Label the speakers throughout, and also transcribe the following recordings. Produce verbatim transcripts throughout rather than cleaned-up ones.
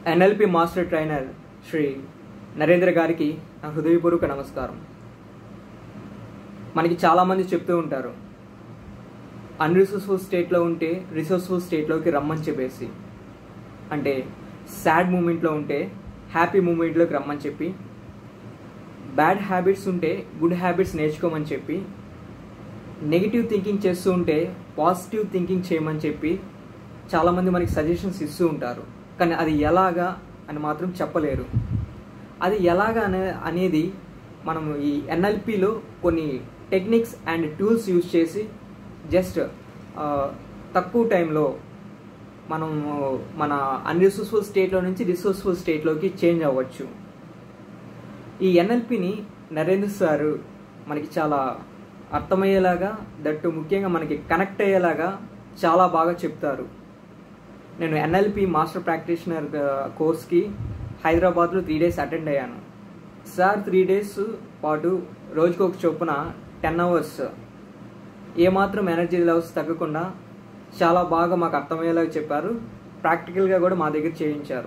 Speaker 1: NLP master trainer Shri Narendra గారికి నా హృదయపూర్వక నమస్కారం. మనకి చాలామంది చెప్తూ ఉంటారు, అన్రిసోర్స్ఫుల్ స్టేట్లో ఉంటే రిసోర్స్ఫుల్ స్టేట్లోకి రమ్మని చెప్పేసి, అంటే సాడ్ మూమెంట్లో ఉంటే హ్యాపీ మూమెంట్లోకి రమ్మని చెప్పి, బ్యాడ్ హ్యాబిట్స్ ఉంటే గుడ్ హ్యాబిట్స్ నేర్చుకోమని చెప్పి, నెగిటివ్ థింకింగ్ చేస్తూ ఉంటే పాజిటివ్ థింకింగ్ చేయమని చెప్పి చాలామంది మనకి సజెషన్స్ ఇస్తూ ఉంటారు. కానీ అది ఎలాగా అని మాత్రం చెప్పలేరు. అది ఎలాగా అనే అనేది మనం ఈ ఎన్ఎల్పిలో కొన్ని టెక్నిక్స్ అండ్ టూల్స్ యూజ్ చేసి జస్ట్ తక్కువ టైంలో మనం మన అన్రిసోర్స్ఫుల్ స్టేట్లో నుంచి రిసోర్స్ఫుల్ స్టేట్లోకి చేంజ్ అవ్వచ్చు. ఈ ఎన్ఎల్పిని నరేంద్ర సార్ మనకి చాలా అర్థమయ్యేలాగా, దట్టు ముఖ్యంగా మనకి కనెక్ట్ అయ్యేలాగా చాలా బాగా చెప్తారు. నేను ఎన్ఎల్పి మాస్టర్ ప్రాక్టీషనర్ కోర్స్కి హైదరాబాద్లో త్రీ డేస్ అటెండ్ అయ్యాను. సార్ త్రీ డేస్ పాటు రోజుకు ఒక చొప్పున టెన్ అవర్స్ ఏమాత్రం ఎనర్జీ లెవెల్స్ తగ్గకుండా చాలా బాగా మాకు అర్థమయ్యేలాగా చెప్పారు. ప్రాక్టికల్గా కూడా మా దగ్గర చేయించారు.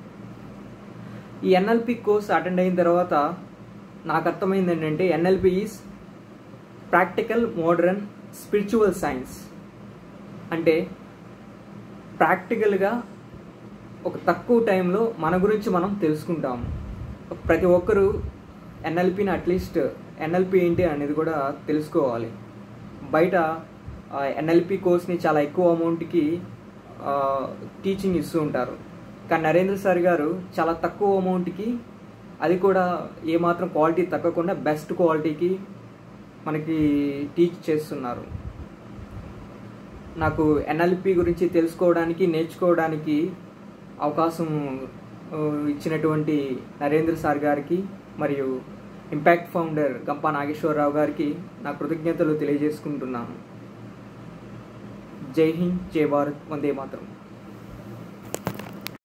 Speaker 1: ఈ ఎన్ఎల్పి కోర్స్ అటెండ్ అయిన తర్వాత నాకు అర్థమైంది ఏంటంటే, NLP is practical modern spiritual science. అంటే ప్రాక్టికల్గా ఒక తక్కువ టైంలో మన గురించి మనం తెలుసుకుంటాము. ప్రతి ఒక్కరూ ఎన్ఎల్పిని అట్లీస్ట్ ఎన్ఎల్పి ఏంటి అనేది కూడా తెలుసుకోవాలి. బయట ఎన్ఎల్పి కోర్స్ని చాలా ఎక్కువ అమౌంట్కి టీచింగ్ ఇస్తూ ఉంటారు. కానీ నరేంద్ర సార్ గారు చాలా తక్కువ అమౌంట్కి, అది కూడా ఏమాత్రం క్వాలిటీ తగ్గకుండా బెస్ట్ క్వాలిటీకి మనకి టీచ్ చేస్తున్నారు. నాకు ఎన్ఎల్పి గురించి తెలుసుకోవడానికి, నేర్చుకోవడానికి అవకాశం ఇచ్చినటువంటి నరేంద్ర సార్ గారికి మరియు ఇంపాక్ట్ ఫౌండర్ గంపా నాగేశ్వరరావు గారికి నా కృతజ్ఞతలు తెలియజేసుకుంటున్నాను. జై హింద్, జై భారత్, వందే మాతరం.